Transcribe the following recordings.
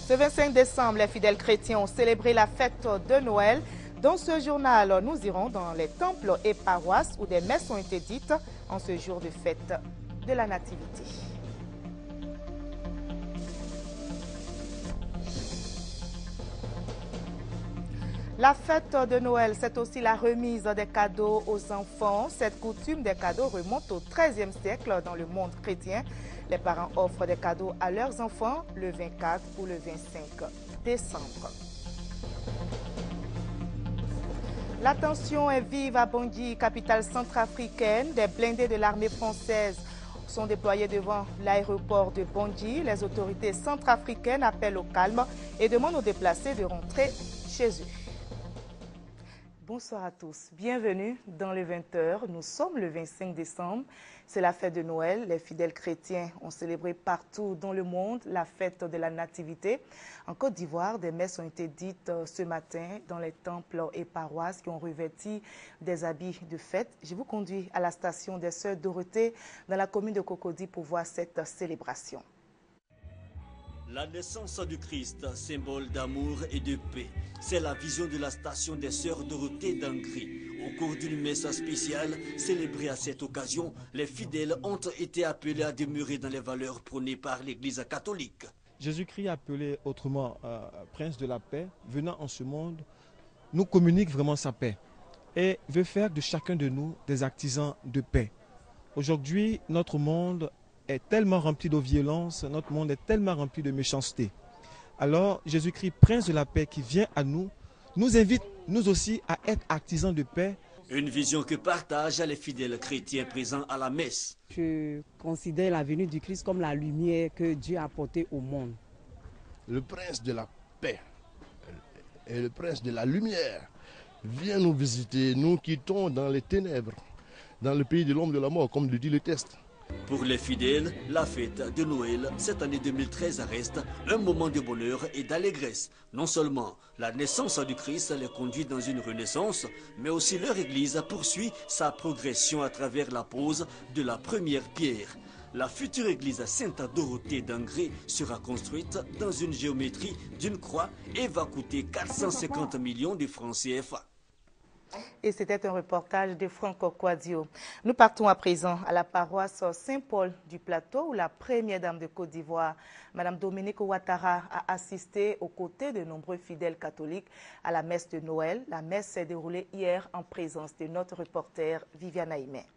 Ce 25 décembre, les fidèles chrétiens ont célébré la fête de Noël. Dans ce journal, nous irons dans les temples et paroisses où des messes ont été dites en ce jour de fête de la Nativité. La fête de Noël, c'est aussi la remise des cadeaux aux enfants. Cette coutume des cadeaux remonte au XIIIe siècle dans le monde chrétien. Les parents offrent des cadeaux à leurs enfants le 24 ou le 25 décembre. La tension est vive à Bangui, capitale centrafricaine. Des blindés de l'armée française sont déployés devant l'aéroport de Bangui. Les autorités centrafricaines appellent au calme et demandent aux déplacés de rentrer chez eux. Bonsoir à tous, bienvenue dans le 20h. Nous sommes le 25 décembre, c'est la fête de Noël. Les fidèles chrétiens ont célébré partout dans le monde la fête de la Nativité. En Côte d'Ivoire, des messes ont été dites ce matin dans les temples et paroisses qui ont revêti des habits de fête. Je vous conduis à la station des Sœurs Dorothée dans la commune de Cocody pour voir cette célébration. La naissance du Christ, symbole d'amour et de paix, c'est la vision de la station des Sœurs Dorothée d'Angry. Au cours d'une messe spéciale célébrée à cette occasion, les fidèles ont été appelés à demeurer dans les valeurs prônées par l'Église catholique. Jésus-Christ, appelé autrement Prince de la paix, venant en ce monde, nous communique vraiment sa paix et veut faire de chacun de nous des artisans de paix. Aujourd'hui, notre monde est tellement rempli de violence, notre monde est tellement rempli de méchanceté. Alors, Jésus-Christ, Prince de la paix, qui vient à nous, nous invite, nous aussi, à être artisans de paix. Une vision que partagent les fidèles chrétiens présents à la messe. Je considère la venue du Christ comme la lumière que Dieu a apportée au monde. Le Prince de la paix et le Prince de la lumière vient nous visiter, nous qui quittons dans les ténèbres, dans le pays de l'homme de la mort, comme le dit le texte. Pour les fidèles, la fête de Noël, cette année 2013, reste un moment de bonheur et d'allégresse. Non seulement la naissance du Christ les conduit dans une renaissance, mais aussi leur Église poursuit sa progression à travers la pose de la première pierre. La future église Sainte-Dorothée d'Angry sera construite dans une géométrie d'une croix et va coûter 450 millions de francs CFA. Et c'était un reportage de Franco Quadio. Nous partons à présent à la paroisse Saint-Paul du Plateau où la première dame de Côte d'Ivoire, Mme Dominique Ouattara, a assisté aux côtés de nombreux fidèles catholiques à la messe de Noël. La messe s'est déroulée hier en présence de notre reporter Viviane Aimé.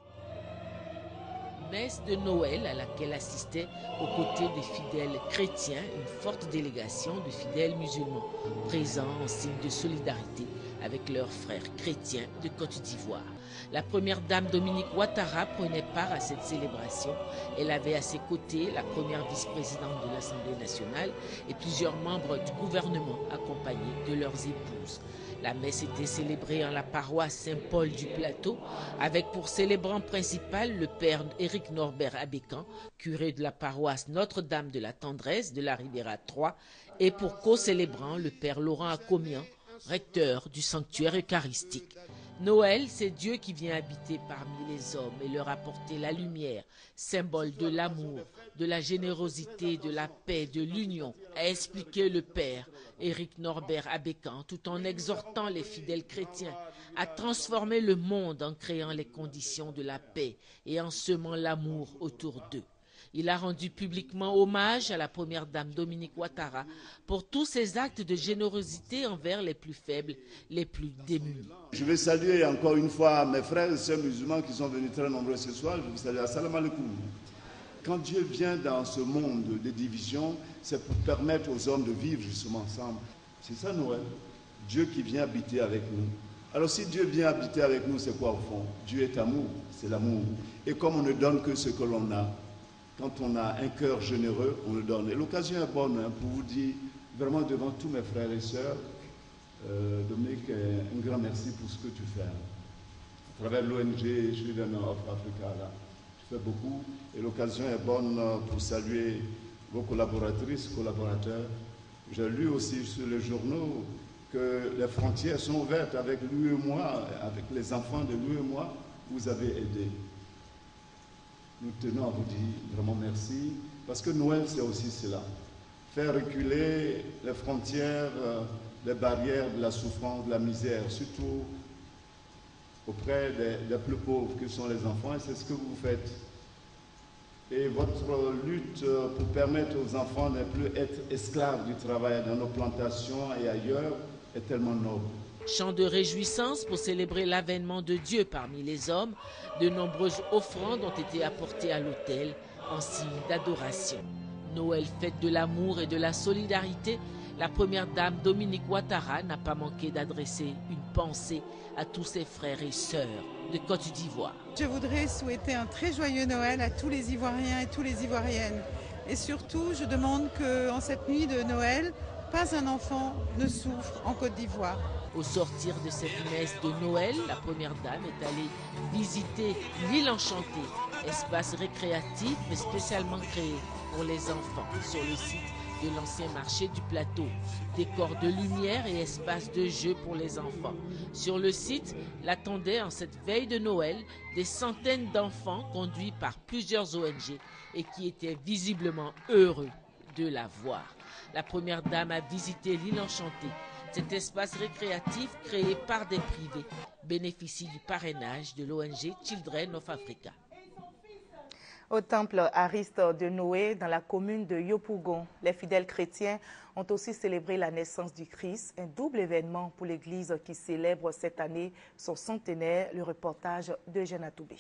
Messe de Noël à laquelle assistait aux côtés des fidèles chrétiens une forte délégation de fidèles musulmans présents en signe de solidarité avec leurs frères chrétiens de Côte d'Ivoire. La première dame Dominique Ouattara prenait part à cette célébration. Elle avait à ses côtés la première vice-présidente de l'Assemblée nationale et plusieurs membres du gouvernement accompagnés de leurs épouses. La messe était célébrée en la paroisse Saint-Paul du Plateau avec pour célébrant principal le père Éric Norbert Abécan, curé de la paroisse Notre-Dame de la Tendresse de la Ribera 3 et pour co-célébrant le père Laurent Acomian, recteur du sanctuaire eucharistique. Noël, c'est Dieu qui vient habiter parmi les hommes et leur apporter la lumière, symbole de l'amour, de la générosité, de la paix, de l'union, a expliqué le père Éric Norbert Abécan, tout en exhortant les fidèles chrétiens à transformer le monde en créant les conditions de la paix et en semant l'amour autour d'eux. Il a rendu publiquement hommage à la première dame Dominique Ouattara pour tous ses actes de générosité envers les plus faibles, les plus démunis. Je vais saluer encore une fois mes frères et sœurs musulmans qui sont venus très nombreux ce soir. Je vous salue. Assalamu alaikum. Quand Dieu vient dans ce monde de division, c'est pour permettre aux hommes de vivre justement ensemble. C'est ça Noël. Dieu qui vient habiter avec nous. Alors si Dieu vient habiter avec nous, c'est quoi au fond? Dieu est amour, c'est l'amour. Et comme on ne donne que ce que l'on a, quand on a un cœur généreux, on le donne. Et l'occasion est bonne pour vous dire, vraiment devant tous mes frères et sœurs, Dominique, un grand merci pour ce que tu fais. À travers l'ONG Children of Africa, là, tu fais beaucoup. Et l'occasion est bonne pour saluer vos collaboratrices, collaborateurs. J'ai lu aussi sur les journaux que les frontières sont ouvertes avec l'UEMOA, avec les enfants de l'UEMOA, vous avez aidé. Nous tenons à vous dire vraiment merci, parce que Noël c'est aussi cela. faire reculer les frontières, les barrières de la souffrance, de la misère, surtout auprès des plus pauvres que sont les enfants, et c'est ce que vous faites. Et votre lutte pour permettre aux enfants de ne plus être esclaves du travail dans nos plantations et ailleurs est tellement noble. Chant de réjouissance pour célébrer l'avènement de Dieu parmi les hommes, de nombreuses offrandes ont été apportées à l'autel en signe d'adoration. Noël, fête de l'amour et de la solidarité, la première dame Dominique Ouattara n'a pas manqué d'adresser une pensée à tous ses frères et sœurs de Côte d'Ivoire. Je voudrais souhaiter un très joyeux Noël à tous les Ivoiriens et toutes les Ivoiriennes. Et surtout, je demande qu'en cette nuit de Noël, pas un enfant ne souffre en Côte d'Ivoire. Au sortir de cette messe de Noël, la première dame est allée visiter l'île Enchantée, espace récréatif mais spécialement créé pour les enfants sur le site de l'ancien marché du plateau. Décor de lumière et espace de jeu pour les enfants. Sur le site, l'attendaient en cette veille de Noël des centaines d'enfants conduits par plusieurs ONG et qui étaient visiblement heureux de la voir. La première dame a visité l'île Enchantée. Cet espace récréatif créé par des privés bénéficie du parrainage de l'ONG Children of Africa. Au temple Ariste de Noé, dans la commune de Yopougon, les fidèles chrétiens ont aussi célébré la naissance du Christ, un double événement pour l'Église qui célèbre cette année son centenaire. Le reportage de Jeanne Toubé.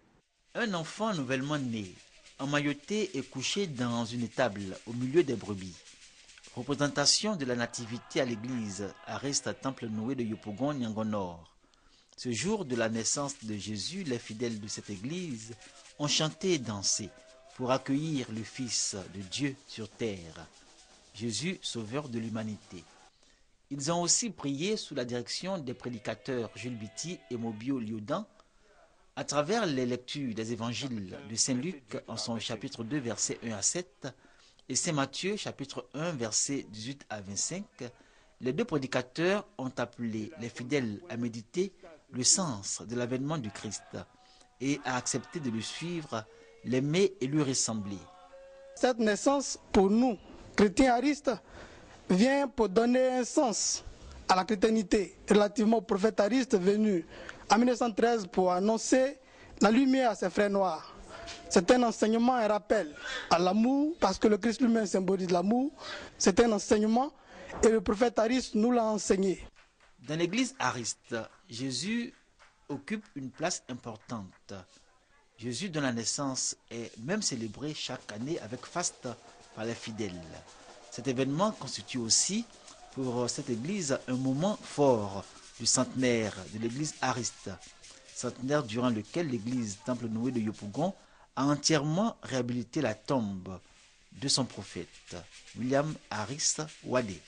Un enfant nouvellement né, emmailloté et couché dans une étable au milieu des brebis. Représentation de la nativité à l'église Ariste Temple Noé de Yopougon, Niangon Nord. Ce jour de la naissance de Jésus, les fidèles de cette église ont chanté et dansé pour accueillir le Fils de Dieu sur terre, Jésus, sauveur de l'humanité. Ils ont aussi prié sous la direction des prédicateurs Jules Biti et Mobio Liodan à travers les lectures des évangiles de Saint Luc en son chapitre 2, versets 1 à 7, et Saint Matthieu, chapitre 1, versets 18 à 25, les deux prédicateurs ont appelé les fidèles à méditer le sens de l'avènement du Christ et à accepter de le suivre, l'aimer et lui ressembler. Cette naissance, pour nous, chrétiens aristes, vient pour donner un sens à la chrétiennité relativement au prophète Ariste venu en 1913 pour annoncer la lumière à ses frères noirs. C'est un enseignement, un rappel à l'amour, parce que le Christ lui-même symbolise l'amour. C'est un enseignement et le prophète Ariste nous l'a enseigné. Dans l'église Ariste, Jésus occupe une place importante. Jésus dont la naissance est même célébrée chaque année avec faste par les fidèles. Cet événement constitue aussi pour cette église un moment fort du centenaire de l'église Ariste, centenaire durant lequel l'église Temple Noé de Yopougon a entièrement réhabilité la tombe de son prophète, William Harris Wadé.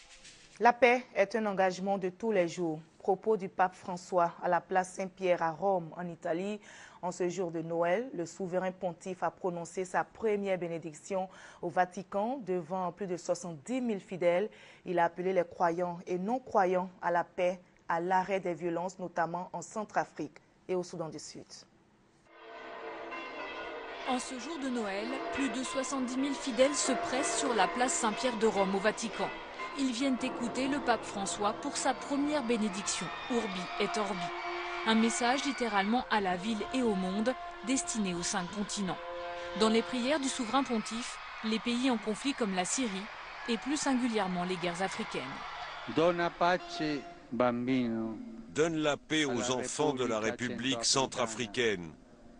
La paix est un engagement de tous les jours. Propos du pape François à la place Saint-Pierre à Rome, en Italie. En ce jour de Noël, le souverain pontife a prononcé sa première bénédiction au Vatican devant plus de 70 000 fidèles. Il a appelé les croyants et non-croyants à la paix, à l'arrêt des violences, notamment en Centrafrique et au Soudan du Sud. En ce jour de Noël, plus de 70 000 fidèles se pressent sur la place Saint-Pierre de Rome au Vatican. Ils viennent écouter le pape François pour sa première bénédiction, Urbi et Orbi. Un message littéralement à la ville et au monde, destiné aux 5 continents. Dans les prières du souverain pontife, les pays en conflit comme la Syrie et plus singulièrement les guerres africaines. Donne la paix aux enfants de la République centrafricaine,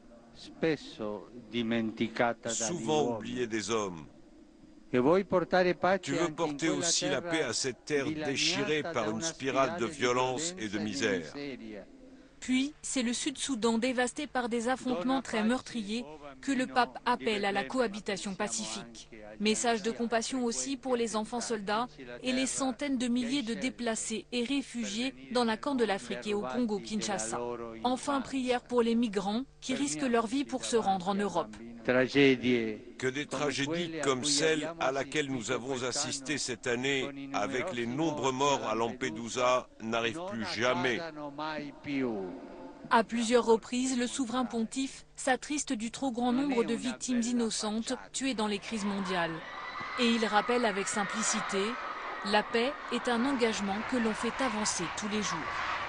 souvent oubliés des hommes. Tu veux porter aussi la paix à cette terre déchirée par une spirale de violence et de misère. Puis, c'est le Sud-Soudan dévasté par des affrontements très meurtriers que le pape appelle à la cohabitation pacifique. Message de compassion aussi pour les enfants soldats et les centaines de milliers de déplacés et réfugiés dans la Corne de l'Afrique et au Congo-Kinshasa. Enfin, prière pour les migrants qui risquent leur vie pour se rendre en Europe. Que des tragédies comme celle à laquelle nous avons assisté cette année avec les nombreux morts à Lampedusa n'arrivent plus jamais. À plusieurs reprises, le souverain pontife s'attriste du trop grand nombre de victimes innocentes tuées dans les crises mondiales. Et il rappelle avec simplicité, la paix est un engagement que l'on fait avancer tous les jours.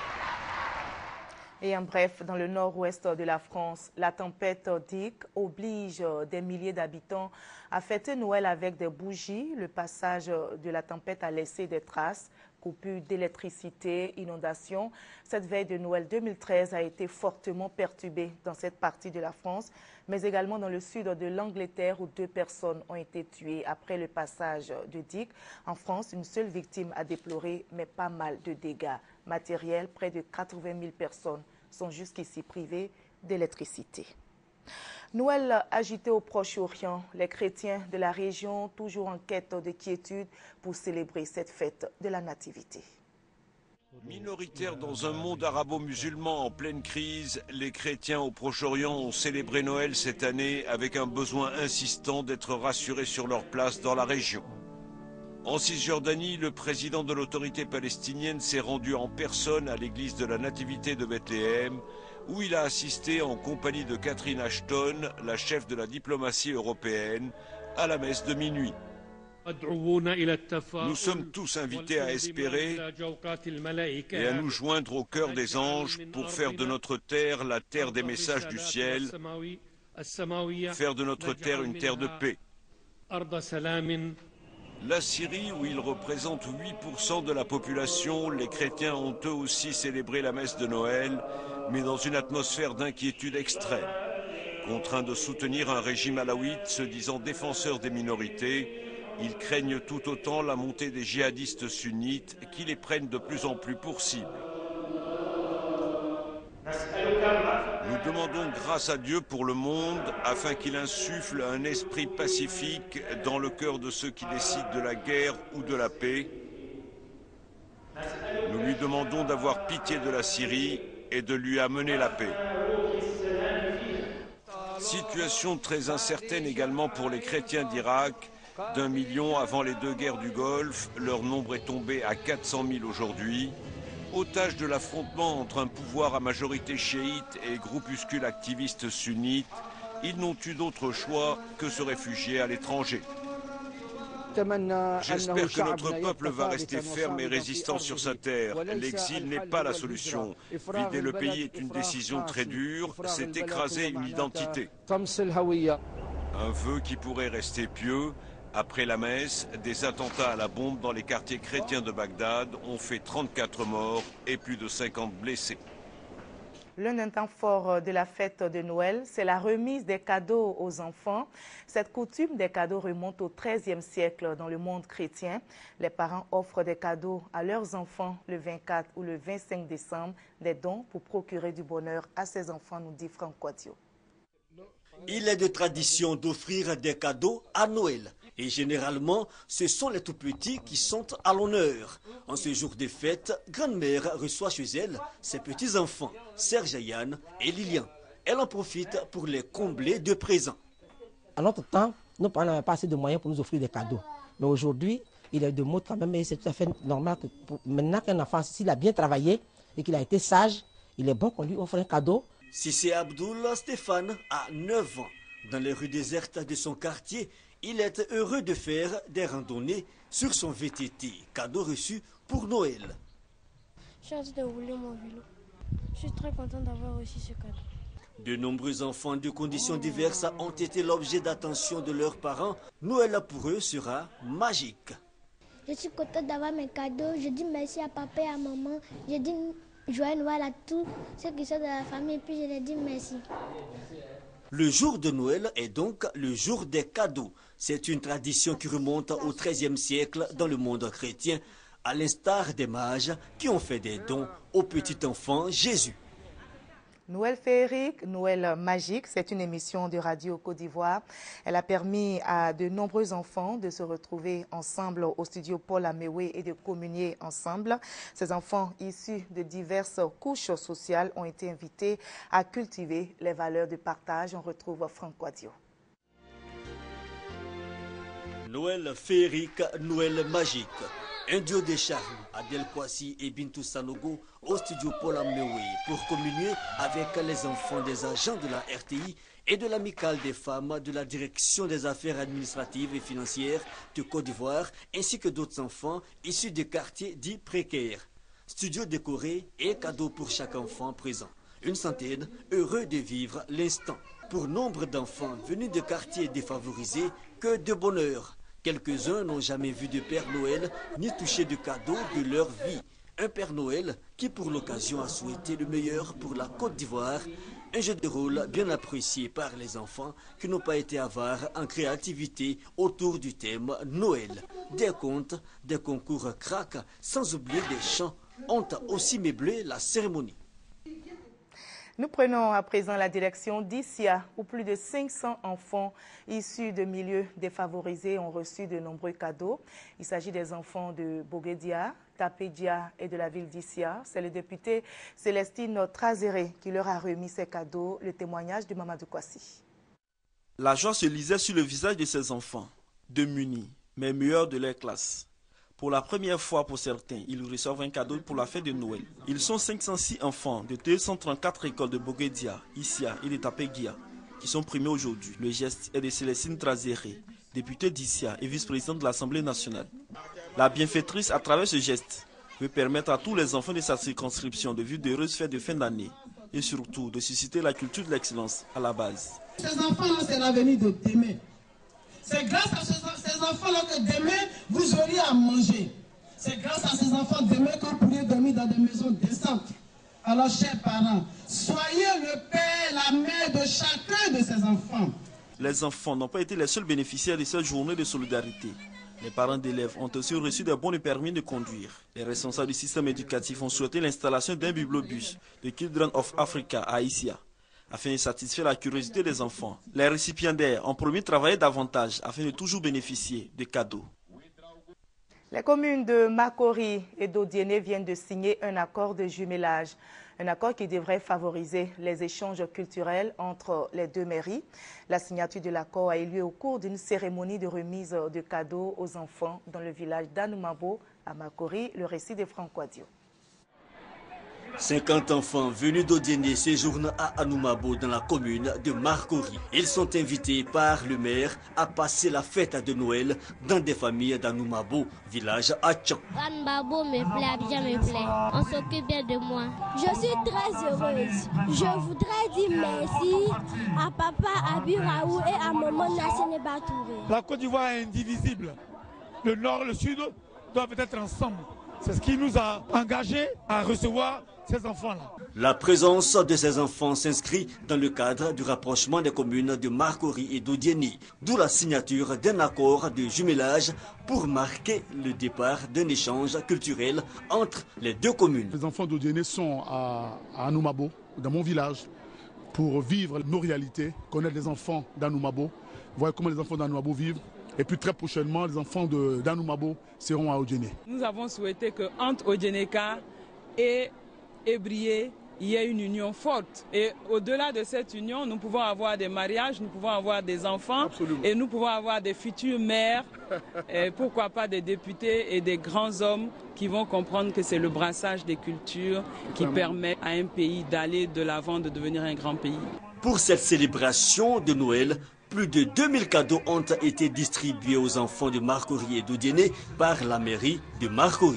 Et en bref, dans le nord-ouest de la France, la tempête Dick oblige des milliers d'habitants à fêter Noël avec des bougies. Le passage de la tempête a laissé des traces, coupures d'électricité, inondations. Cette veille de Noël 2013 a été fortement perturbée dans cette partie de la France, mais également dans le sud de l'Angleterre où 2 personnes ont été tuées après le passage de Dick. En France, une seule victime a déploré, mais pas mal de dégâts matériels. Près de 80 000 personnes sont jusqu'ici privées d'électricité. Noël agité au Proche-Orient, les chrétiens de la région toujours en quête de quiétude pour célébrer cette fête de la Nativité. Minoritaires dans un monde arabo-musulman en pleine crise, les chrétiens au Proche-Orient ont célébré Noël cette année avec un besoin insistant d'être rassurés sur leur place dans la région. En Cisjordanie, le président de l'autorité palestinienne s'est rendu en personne à l'église de la Nativité de Bethléem, où il a assisté en compagnie de Catherine Ashton, la chef de la diplomatie européenne, à la messe de minuit. Nous sommes tous invités à espérer et à nous joindre au chœur des anges pour faire de notre terre la terre des messages du ciel, faire de notre terre une terre de paix. La Syrie, où ils représentent 8% de la population, les chrétiens ont eux aussi célébré la messe de Noël, mais dans une atmosphère d'inquiétude extrême. Contraints de soutenir un régime alawite se disant défenseur des minorités, ils craignent tout autant la montée des djihadistes sunnites qui les prennent de plus en plus pour cible. Nous demandons grâce à Dieu pour le monde afin qu'il insuffle un esprit pacifique dans le cœur de ceux qui décident de la guerre ou de la paix. Nous lui demandons d'avoir pitié de la Syrie et de lui amener la paix. Situation très incertaine également pour les chrétiens d'Irak. D'1 million avant les 2 guerres du Golfe, leur nombre est tombé à 400 000 aujourd'hui. Otages de l'affrontement entre un pouvoir à majorité chiite et groupuscules activistes sunnites, ils n'ont eu d'autre choix que se réfugier à l'étranger. J'espère que notre peuple va rester ferme et résistant sur sa terre. L'exil n'est pas la solution. Vider le pays est une décision très dure, c'est écraser une identité. Un vœu qui pourrait rester pieux. Après la messe, des attentats à la bombe dans les quartiers chrétiens de Bagdad ont fait 34 morts et plus de 50 blessés. L'un des temps forts de la fête de Noël, c'est la remise des cadeaux aux enfants. Cette coutume des cadeaux remonte au XIIIe siècle dans le monde chrétien. Les parents offrent des cadeaux à leurs enfants le 24 ou le 25 décembre, des dons pour procurer du bonheur à ces enfants, nous dit Franck Quadio. Il est de tradition d'offrir des cadeaux à Noël. Et généralement, ce sont les tout-petits qui sont à l'honneur. En ce jour de fête, grand-mère reçoit chez elle ses petits-enfants, Serge, Yann et Lilian. Elle en profite pour les combler de présents. À notre temps, nos parents n'avaient pas assez de moyens pour nous offrir des cadeaux. Mais aujourd'hui, il est de mode quand même, et c'est tout à fait normal que maintenant qu'un enfant, s'il a bien travaillé et qu'il a été sage, il est bon qu'on lui offre un cadeau. Sissé Abdoul Stéphane a 9 ans. Dans les rues désertes de son quartier, il est heureux de faire des randonnées sur son VTT, cadeau reçu pour Noël. J'ai hâte de rouler mon vélo. Je suis très content d'avoir reçu ce cadeau. De nombreux enfants de conditions diverses ont été l'objet d'attention de leurs parents. Noël pour eux sera magique. Je suis contente d'avoir mes cadeaux. Je dis merci à papa et à maman. Je dis joyeux Noël à tous ceux qui sont de la famille et puis je leur dis merci. Le jour de Noël est donc le jour des cadeaux. C'est une tradition qui remonte au XIIIe siècle dans le monde chrétien, à l'instar des mages qui ont fait des dons au petit enfant Jésus. Noël féerique, Noël magique, c'est une émission de Radio Côte d'Ivoire. Elle a permis à de nombreux enfants de se retrouver ensemble au studio Paul Améoué et de communier ensemble. Ces enfants issus de diverses couches sociales ont été invités à cultiver les valeurs de partage. On retrouve Franck Quadio. Noël féerique, Noël magique. Un duo de charme, Adel Kwasi et Bintou Sanogo au studio Paul Améoué pour communier avec les enfants des agents de la RTI et de l'Amicale des femmes de la Direction des affaires administratives et financières de Côte d'Ivoire, ainsi que d'autres enfants issus des quartiers dits précaires. Studio décoré et cadeaux pour chaque enfant présent. Une centaine heureux de vivre l'instant. Pour nombre d'enfants venus de quartiers défavorisés, que de bonheur. Quelques-uns n'ont jamais vu de Père Noël ni touché de cadeaux de leur vie. Un Père Noël qui pour l'occasion a souhaité le meilleur pour la Côte d'Ivoire. Un jeu de rôle bien apprécié par les enfants qui n'ont pas été avares en créativité autour du thème Noël. Des contes, des concours crack, sans oublier des chants ont aussi meublé la cérémonie. Nous prenons à présent la direction d'Issia, où plus de 500 enfants issus de milieux défavorisés ont reçu de nombreux cadeaux. Il s'agit des enfants de Boguedia, Tapédia et de la ville d'Issia. C'est le député Célestine Trazéré qui leur a remis ces cadeaux. Le témoignage de Mamadou Kwasi. La joie se lisait sur le visage de ces enfants, démunis, mais meilleurs de leur classe. Pour la première fois pour certains, ils reçoivent un cadeau pour la fête de Noël. Ils sont 506 enfants de 234 écoles de Boguedia, Issia et de Tapégia qui sont primés aujourd'hui. Le geste est de Célestine Trazéré, députée d'Issia et vice-présidente de l'Assemblée nationale. La bienfaitrice, à travers ce geste, veut permettre à tous les enfants de sa circonscription de vivre d'heureuses fêtes de fin d'année et surtout de susciter la culture de l'excellence à la base. Ces enfants-là, c'est l'avenir de demain. C'est grâce à ces enfants-là que demain, vous auriez à manger. C'est grâce à ces enfants demain que vous pourriez dormir dans des maisons décentes. Alors, chers parents, soyez le père, la mère de chacun de ces enfants. Les enfants n'ont pas été les seuls bénéficiaires de cette journée de solidarité. Les parents d'élèves ont aussi reçu des bons de permis de conduire. Les responsables du système éducatif ont souhaité l'installation d'un bibliobus de Children of Africa à Issia, afin de satisfaire la curiosité des enfants. Les récipiendaires ont promis de travailler davantage afin de toujours bénéficier de cadeaux. Les communes de Makori et d'Odiéné viennent de signer un accord de jumelage. Un accord qui devrait favoriser les échanges culturels entre les deux mairies. La signature de l'accord a eu lieu au cours d'une cérémonie de remise de cadeaux aux enfants dans le village d'Anoumabo à Makori. Le récit de Franck Wadio. 50 enfants venus d'Odiéné séjournent à Anoumabo dans la commune de Makori. Ils sont invités par le maire à passer la fête de Noël dans des familles d'Anoumabo, village à Tchan. Anoumabo me plaît, Abidjan me plaît. On s'occupe bien de moi. Je suis très heureuse. Je voudrais dire merci à papa Abiraou et à maman Nassene Batouré. La Côte d'Ivoire est indivisible. Le nord et le sud doivent être ensemble. C'est ce qui nous a engagés à recevoir ces enfants-là. La présence de ces enfants s'inscrit dans le cadre du rapprochement des communes de Makori et d'Odiéné, d'où la signature d'un accord de jumelage pour marquer le départ d'un échange culturel entre les deux communes. Les enfants d'Odiéné sont à Anoumabo, dans mon village, pour vivre nos réalités, connaître les enfants d'Anoumabo, voir comment les enfants d'Anoumabo vivent. Et puis très prochainement, les enfants d'Anoumabo seront à Odiéné. Nous avons souhaité qu'entre Odiénéka et Ébrié, il y ait une union forte. Et au-delà de cette union, nous pouvons avoir des mariages, nous pouvons avoir des enfants. Absolument. Et nous pouvons avoir des futurs maires, et pourquoi pas des députés et des grands hommes qui vont comprendre que c'est le brassage des cultures qui permet à un pays d'aller de l'avant, de devenir un grand pays. Pour cette célébration de Noël, plus de 2000 cadeaux ont été distribués aux enfants de Makori et d'Odiéné par la mairie de Makori.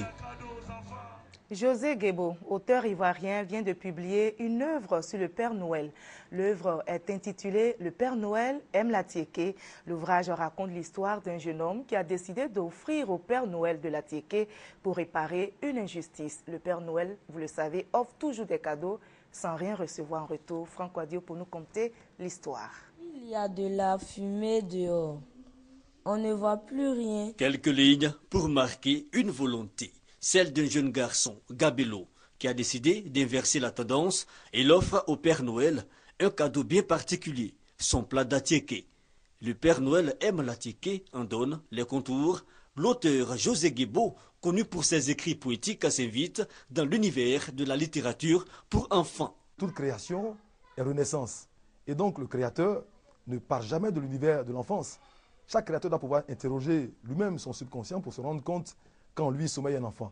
José Guebo, auteur ivoirien, vient de publier une œuvre sur le Père Noël. L'œuvre est intitulée « Le Père Noël aime la Tiéké ». L'ouvrage raconte l'histoire d'un jeune homme qui a décidé d'offrir au Père Noël de la Tiéké pour réparer une injustice. Le Père Noël, vous le savez, offre toujours des cadeaux sans rien recevoir en retour. Franck Wadio pour nous conter l'histoire. Il y a de la fumée dehors. On ne voit plus rien. Quelques lignes pour marquer une volonté. Celle d'un jeune garçon, Gabello, qui a décidé d'inverser la tendance et l'offre au Père Noël un cadeau bien particulier, son plat d'atiéké. Le Père Noël aime l'atiéké, en donne les contours. L'auteur José Guebo, connu pour ses écrits poétiques, s'invite dans l'univers de la littérature pour enfants. Toute création est renaissance. Et donc le créateur ne part jamais de l'univers de l'enfance. Chaque créateur doit pouvoir interroger lui-même son subconscient pour se rendre compte qu'en lui sommeille un enfant.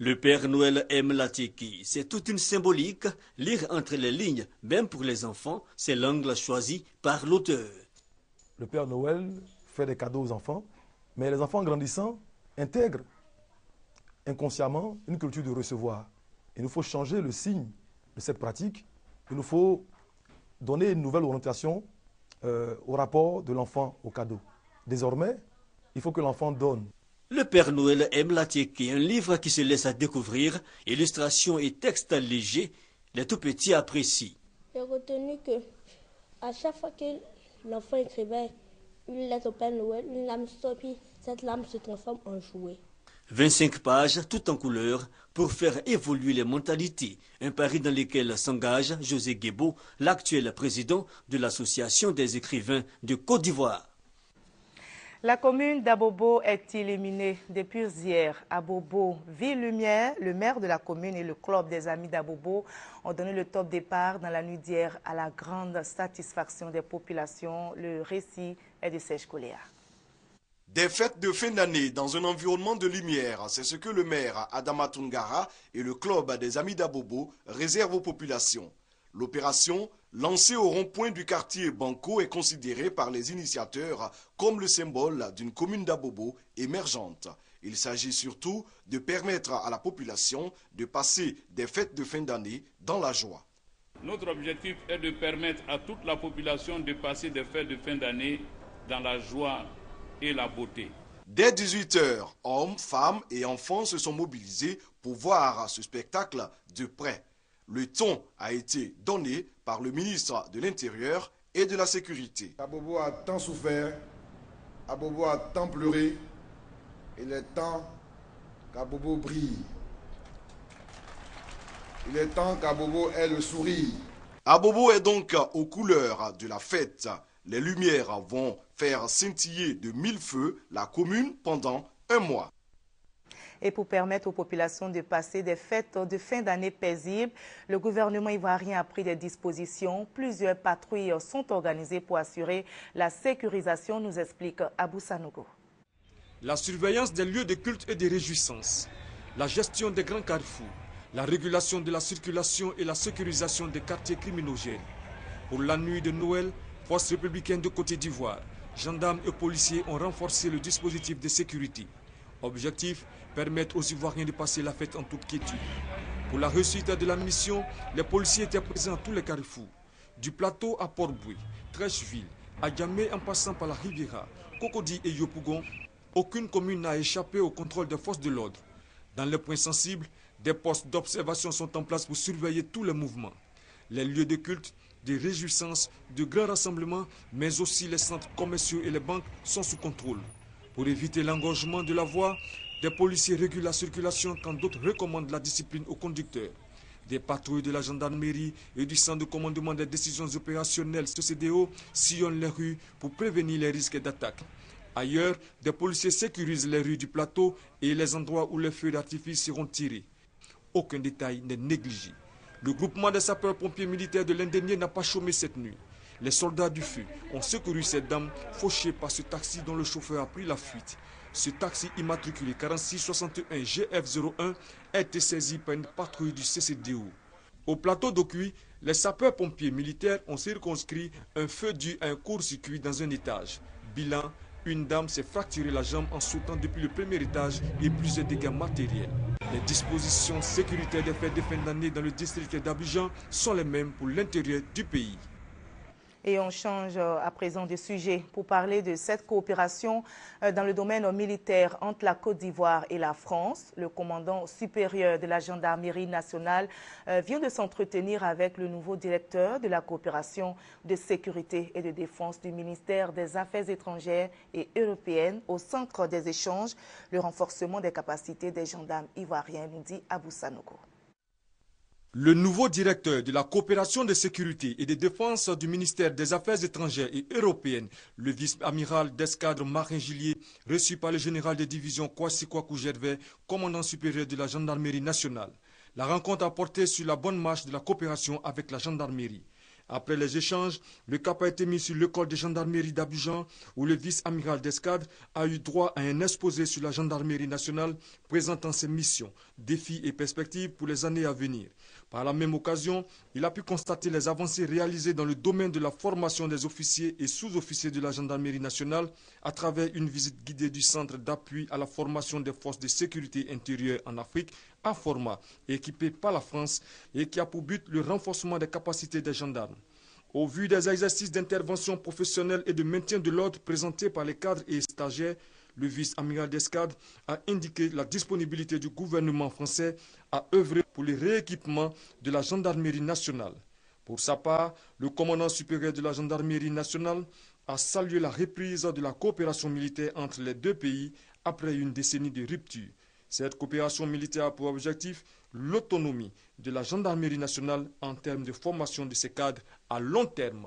Le Père Noël aime la tiki. C'est toute une symbolique. Lire entre les lignes, même pour les enfants, c'est l'angle choisi par l'auteur. Le Père Noël fait des cadeaux aux enfants, mais les enfants grandissant intègrent inconsciemment une culture de recevoir. Il nous faut changer le signe de cette pratique. Il nous faut donner une nouvelle orientation au rapport de l'enfant au cadeau. Désormais, il faut que l'enfant donne. Le Père Noël aime la tiki, un livre qui se laisse à découvrir, illustrations et textes légers, les tout-petits apprécient. J'ai retenu que à chaque fois que l'enfant écrivait une lettre au Père Noël, une lame sortit, cette lame se transforme en jouet. 25 pages, tout en couleur, pour faire évoluer les mentalités. Un pari dans lequel s'engage José Guébo, l'actuel président de l'Association des écrivains de Côte d'Ivoire. La commune d'Abobo est illuminée depuis hier. Abobo, Ville Lumière, le maire de la commune et le club des amis d'Abobo ont donné le top départ dans la nuit d'hier à la grande satisfaction des populations. Le récit est de Serge Coléa. Des fêtes de fin d'année dans un environnement de lumière, c'est ce que le maire Adama Tungara et le club des amis d'Abobo réservent aux populations. L'opération, lancée au rond-point du quartier Banco, est considérée par les initiateurs comme le symbole d'une commune d'Abobo émergente. Il s'agit surtout de permettre à la population de passer des fêtes de fin d'année dans la joie. Notre objectif est de permettre à toute la population de passer des fêtes de fin d'année dans la joie et la beauté. Dès 18 h, hommes, femmes et enfants se sont mobilisés pour voir ce spectacle de près. Le ton a été donné par le ministre de l'Intérieur et de la Sécurité. Abobo a tant souffert, Abobo a tant pleuré, il est temps qu'Abobo brille. Il est temps qu'Abobo ait le sourire. Abobo est donc aux couleurs de la fête. Les lumières vont faire scintiller de 1000 feux la commune pendant un mois. Et pour permettre aux populations de passer des fêtes de fin d'année paisibles, le gouvernement ivoirien a pris des dispositions. Plusieurs patrouilles sont organisées pour assurer la sécurisation, nous explique Abou Sanogo. La surveillance des lieux de culte et de réjouissance, la gestion des grands carrefours, la régulation de la circulation et la sécurisation des quartiers criminogènes. Pour la nuit de Noël, forces républicaines de Côte d'Ivoire, gendarmes et policiers ont renforcé le dispositif de sécurité. Objectif, permettre aux Ivoiriens de passer la fête en toute quiétude. Pour la réussite de la mission, les policiers étaient présents à tous les carrefours. Du plateau à Port-Boué, Trècheville, à Djamé en passant par la Riviera, Cocody et Yopougon, aucune commune n'a échappé au contrôle des forces de l'ordre. Dans les points sensibles, des postes d'observation sont en place pour surveiller tous les mouvements. Les lieux de culte, de réjouissance, de grands rassemblements, mais aussi les centres commerciaux et les banques sont sous contrôle. Pour éviter l'engorgement de la voie, des policiers régulent la circulation quand d'autres recommandent la discipline aux conducteurs. Des patrouilles de la gendarmerie et du centre de commandement des décisions opérationnelles CCDO sillonnent les rues pour prévenir les risques d'attaque. Ailleurs, des policiers sécurisent les rues du plateau et les endroits où les feux d'artifice seront tirés. Aucun détail n'est négligé. Le groupement des sapeurs-pompiers militaires de l'Indénié n'a pas chômé cette nuit. Les soldats du feu ont secouru cette dame fauchée par ce taxi dont le chauffeur a pris la fuite. Ce taxi immatriculé 4661 GF01 a été saisi par une patrouille du CCDO. Au plateau d'Okuy, les sapeurs-pompiers militaires ont circonscrit un feu dû à un court-circuit dans un étage. Bilan, une dame s'est fracturé la jambe en sautant depuis le premier étage et plusieurs dégâts matériels. Les dispositions sécuritaires des fêtes de fin d'année dans le district d'Abidjan sont les mêmes pour l'intérieur du pays. Et on change à présent de sujet pour parler de cette coopération dans le domaine militaire entre la Côte d'Ivoire et la France. Le commandant supérieur de la gendarmerie nationale vient de s'entretenir avec le nouveau directeur de la coopération de sécurité et de défense du ministère des Affaires étrangères et européennes au centre des échanges, le renforcement des capacités des gendarmes ivoiriens, nous dit Abou Sanogo. Le nouveau directeur de la coopération de sécurité et de défense du ministère des Affaires étrangères et européennes, le vice-amiral d'escadre Marin Gillier, reçu par le général de division Kwasi Kwaku Gervais, commandant supérieur de la gendarmerie nationale. La rencontre a porté sur la bonne marche de la coopération avec la gendarmerie. Après les échanges, le cap a été mis sur l'école de gendarmerie d'Abidjan où le vice-amiral d'escadre a eu droit à un exposé sur la gendarmerie nationale présentant ses missions, défis et perspectives pour les années à venir. Par la même occasion, il a pu constater les avancées réalisées dans le domaine de la formation des officiers et sous-officiers de la gendarmerie nationale à travers une visite guidée du centre d'appui à la formation des forces de sécurité intérieure en Afrique, à format, équipé par la France et qui a pour but le renforcement des capacités des gendarmes. Au vu des exercices d'intervention professionnelle et de maintien de l'ordre présentés par les cadres et stagiaires, le vice-amiral d'escadre a indiqué la disponibilité du gouvernement français à œuvrer pour le rééquipement de la gendarmerie nationale. Pour sa part, le commandant supérieur de la gendarmerie nationale a salué la reprise de la coopération militaire entre les deux pays après une décennie de rupture. Cette coopération militaire a pour objectif l'autonomie de la gendarmerie nationale en termes de formation de ses cadres à long terme.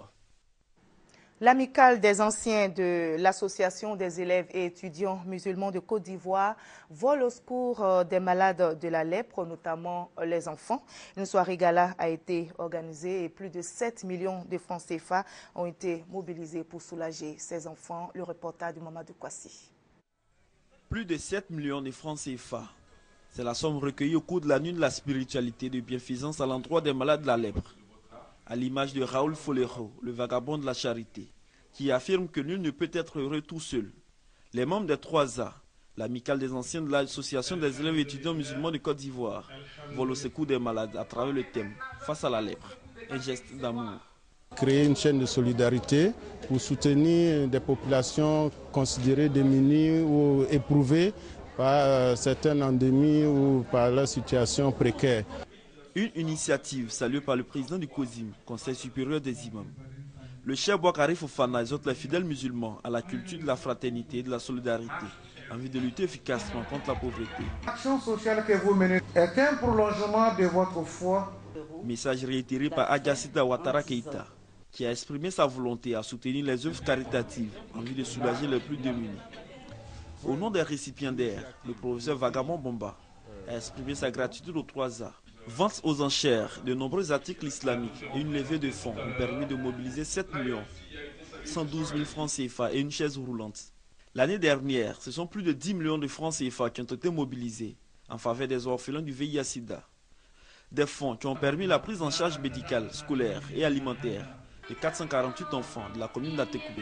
L'amicale des anciens de l'Association des élèves et étudiants musulmans de Côte d'Ivoire vole au secours des malades de la lèpre, notamment les enfants. Une soirée gala a été organisée et plus de 7 millions de francs CFA ont été mobilisés pour soulager ces enfants. Le reportage de Mamadou Kwasi. Plus de 7 millions de francs CFA. C'est la somme recueillie au cours de la nuit de la spiritualité de bienfaisance à l'endroit des malades de la lèpre. À l'image de Raoul Folero, le vagabond de la charité, qui affirme que nul ne peut être heureux tout seul. Les membres des 3A, l'amicale des anciens de l'Association des élèves et étudiants musulmans de Côte d'Ivoire, volent au secours des malades à travers le thème « Face à la lèpre », un geste d'amour. Créer une chaîne de solidarité pour soutenir des populations considérées démunies ou éprouvées par certaines endémies ou par leur situation précaire. Une initiative saluée par le président du COSIM, Conseil supérieur des imams. Le chef Bouakari Fofana exhorte les fidèles musulmans à la culture de la fraternité et de la solidarité, en vue de lutter efficacement contre la pauvreté. L'action sociale que vous menez est un prolongement de votre foi. Message réitéré par Adjacita Ouattara Keïta, qui a exprimé sa volonté à soutenir les œuvres caritatives en vue de soulager les plus démunis. Au nom des récipiendaires, le professeur Vagabond Bomba a exprimé sa gratitude aux 3A. Vente aux enchères de nombreux articles islamiques et une levée de fonds ont permis de mobiliser 7 112 000 francs CFA et une chaise roulante. L'année dernière, ce sont plus de 10 millions de francs CFA qui ont été mobilisés en faveur des orphelins du VIH-Sida. Des fonds qui ont permis la prise en charge médicale, scolaire et alimentaire de 448 enfants de la commune d'Atekoubé.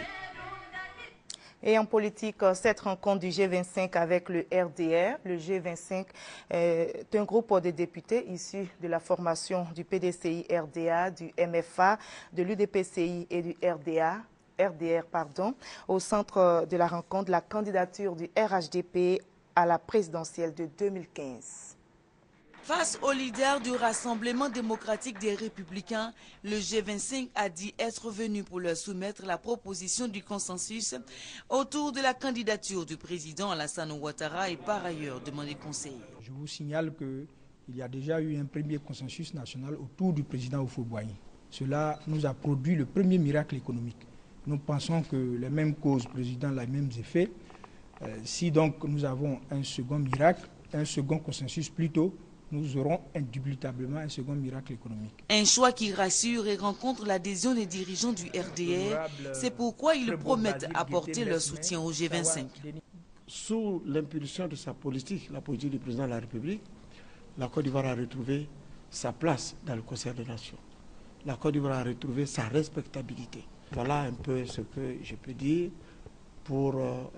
Et en politique, cette rencontre du G25 avec le RDR, le G25 est un groupe de députés issus de la formation du PDCI-RDA, du MFA, de l'UDPCI et du RDR, au centre de la rencontre, la candidature du RHDP à la présidentielle de 2015. Face aux leaders du Rassemblement démocratique des Républicains, le G25 a dit être venu pour leur soumettre la proposition du consensus autour de la candidature du président Alassane Ouattara et par ailleurs demander conseil. Je vous signale qu'il y a déjà eu un premier consensus national autour du président Houphouët-Boigny. Cela nous a produit le premier miracle économique. Nous pensons que les mêmes causes président les mêmes effets. Si donc nous avons un second miracle, un second consensus plutôt, nous aurons indubitablement un second miracle économique. Un choix qui rassure et rencontre l'adhésion des dirigeants du RDR. C'est pourquoi ils promettent apporter leur soutien au G25. Sous l'impulsion de sa politique, la politique du président de la République, la Côte d'Ivoire a retrouvé sa place dans le concert des nations. La Côte d'Ivoire a retrouvé sa respectabilité. Voilà un peu ce que je peux dire pour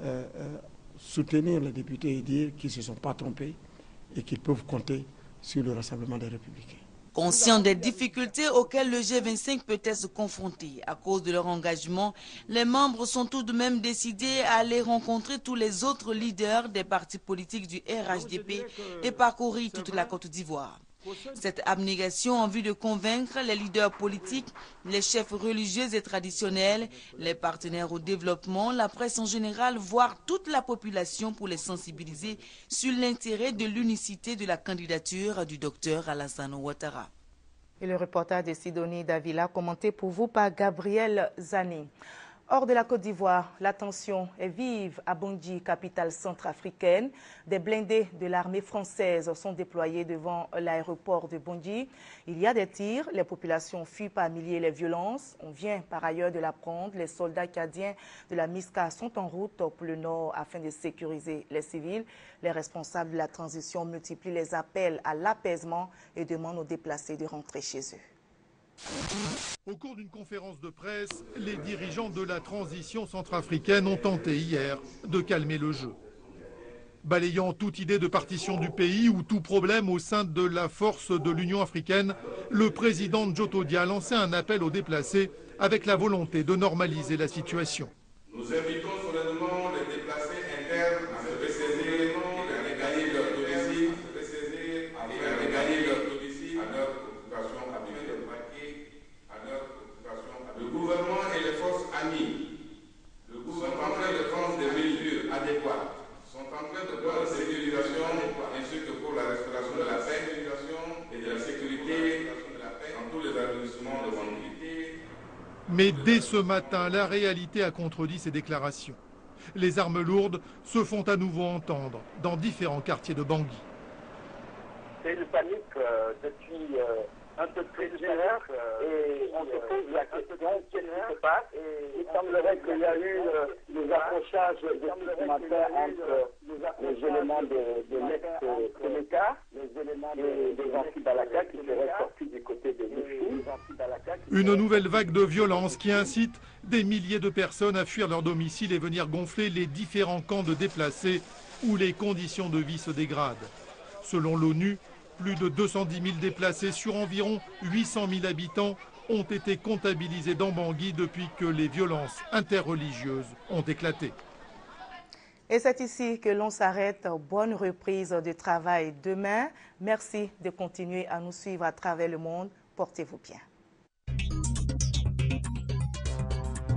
soutenir les députés et dire qu'ils ne se sont pas trompés et qu'ils peuvent compter sur le Rassemblement des Républicains. Conscient des difficultés auxquelles le G25 peut être confronté à cause de leur engagement, les membres sont tout de même décidés à aller rencontrer tous les autres leaders des partis politiques du RHDP et parcourir toute la Côte d'Ivoire. Cette abnégation en vue de convaincre les leaders politiques, les chefs religieux et traditionnels, les partenaires au développement, la presse en général, voire toute la population pour les sensibiliser sur l'intérêt de l'unicité de la candidature du docteur Alassane Ouattara. Et le reportage de Sidonie Davila, commenté pour vous par Gabriel Zani. Hors de la Côte d'Ivoire, la tension est vive à Bangui, capitale centrafricaine. Des blindés de l'armée française sont déployés devant l'aéroport de Bangui. Il y a des tirs, les populations fuient par milliers les violences. On vient par ailleurs de l'apprendre. Les soldats cadiens de la MISCA sont en route pour le nord afin de sécuriser les civils. Les responsables de la transition multiplient les appels à l'apaisement et demandent aux déplacés de rentrer chez eux. Au cours d'une conférence de presse, les dirigeants de la transition centrafricaine ont tenté hier de calmer le jeu. Balayant toute idée de partition du pays ou tout problème au sein de la force de l'Union africaine, le président Djotodia a lancé un appel aux déplacés avec la volonté de normaliser la situation. Nous invitons solennellement les déplacés internes à se ressaisir et à regagner leur domicile, à leur occupation habituelle. Le gouvernement et les forces amies sont en train de prendre des mesures adéquates, sont en train de prendre des sécurisations ainsi que pour la restauration de la paix et de la sécurité dans tous les arrondissements de Bangui. Mais dès ce matin, la réalité a contredit ces déclarations. Les armes lourdes se font à nouveau entendre dans différents quartiers de Bangui. C'est une panique depuis un peu plus d'une heure et on se pose la question qu'est-ce qui se passe. Il semblerait qu'il y a eu des accrochages ce matin entre les éléments de l'ex-Sénéca et des anti-Balaka qui seraient sortis du côté de Mouchou. Une nouvelle vague de violence qui incite des milliers de personnes à fuir leur domicile et venir gonfler les différents camps de déplacés où les conditions de vie se dégradent. Selon l'ONU, plus de 210 000 déplacés sur environ 800 000 habitants ont été comptabilisés dans Bangui depuis que les violences interreligieuses ont éclaté. Et c'est ici que l'on s'arrête. Bonne reprise de travail demain. Merci de continuer à nous suivre à travers le monde. Portez-vous bien.